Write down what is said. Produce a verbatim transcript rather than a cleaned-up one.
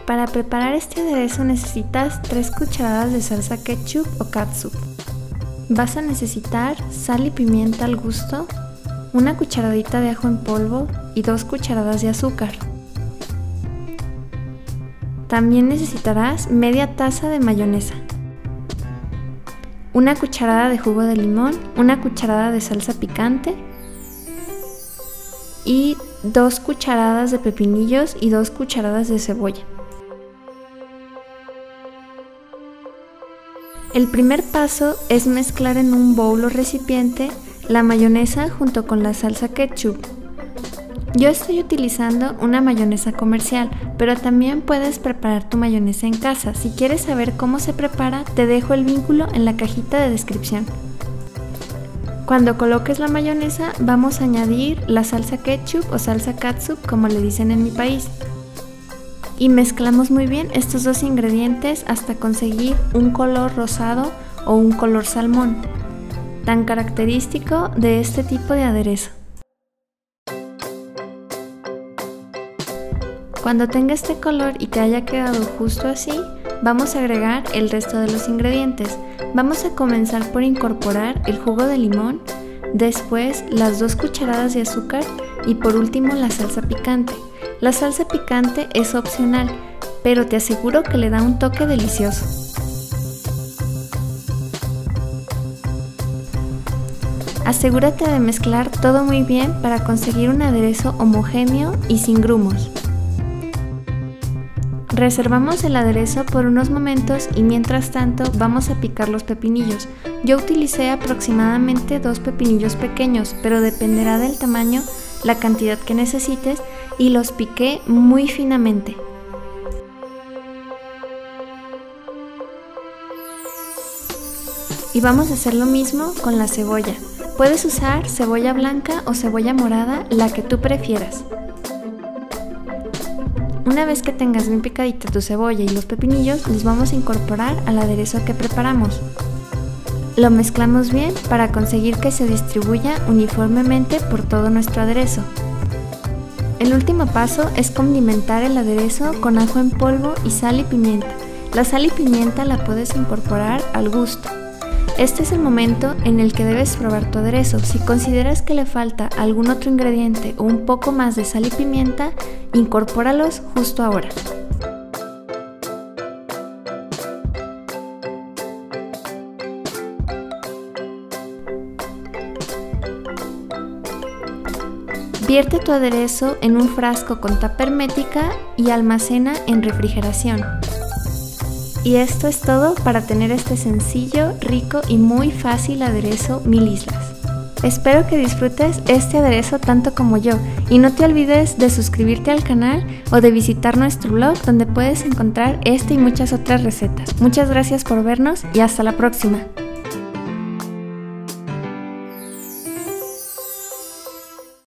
Para preparar este aderezo necesitas tres cucharadas de salsa ketchup o catsup. Vas a necesitar sal y pimienta al gusto, una cucharadita de ajo en polvo y dos cucharadas de azúcar. También necesitarás media taza de mayonesa, una cucharada de jugo de limón, una cucharada de salsa picante y dos cucharadas de pepinillos y dos cucharadas de cebolla. El primer paso es mezclar en un bowl o recipiente la mayonesa junto con la salsa ketchup. Yo estoy utilizando una mayonesa comercial, pero también puedes preparar tu mayonesa en casa. Si quieres saber cómo se prepara, te dejo el vínculo en la cajita de descripción. Cuando coloques la mayonesa, vamos a añadir la salsa ketchup o salsa catsup, como le dicen en mi país. Y mezclamos muy bien estos dos ingredientes hasta conseguir un color rosado o un color salmón, tan característico de este tipo de aderezo. Cuando tenga este color y te haya quedado justo así, vamos a agregar el resto de los ingredientes. Vamos a comenzar por incorporar el jugo de limón, después las dos cucharadas de azúcar y por último la salsa picante. La salsa picante es opcional, pero te aseguro que le da un toque delicioso. Asegúrate de mezclar todo muy bien para conseguir un aderezo homogéneo y sin grumos. Reservamos el aderezo por unos momentos y mientras tanto vamos a picar los pepinillos. Yo utilicé aproximadamente dos pepinillos pequeños, pero dependerá del tamaño, la cantidad que necesites, y los piqué muy finamente. Y vamos a hacer lo mismo con la cebolla. Puedes usar cebolla blanca o cebolla morada, la que tú prefieras. Una vez que tengas bien picadita tu cebolla y los pepinillos, los vamos a incorporar al aderezo que preparamos. Lo mezclamos bien para conseguir que se distribuya uniformemente por todo nuestro aderezo. El último paso es condimentar el aderezo con ajo en polvo y sal y pimienta. La sal y pimienta la puedes incorporar al gusto. Este es el momento en el que debes probar tu aderezo. Si consideras que le falta algún otro ingrediente o un poco más de sal y pimienta, incorpóralos justo ahora. Vierte tu aderezo en un frasco con tapa hermética y almacena en refrigeración. Y esto es todo para tener este sencillo, rico y muy fácil aderezo mil islas. Espero que disfrutes este aderezo tanto como yo y no te olvides de suscribirte al canal o de visitar nuestro blog donde puedes encontrar esta y muchas otras recetas. Muchas gracias por vernos y hasta la próxima.